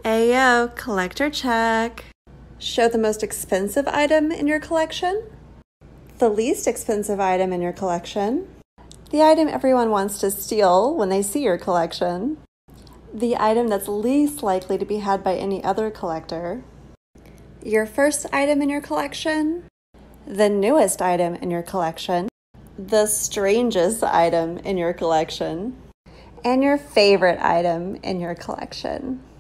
Ayo, collector check. Show the most expensive item in your collection, the least expensive item in your collection, the item everyone wants to steal when they see your collection, the item that's least likely to be had by any other collector, your first item in your collection, the newest item in your collection, the strangest item in your collection, and your favorite item in your collection.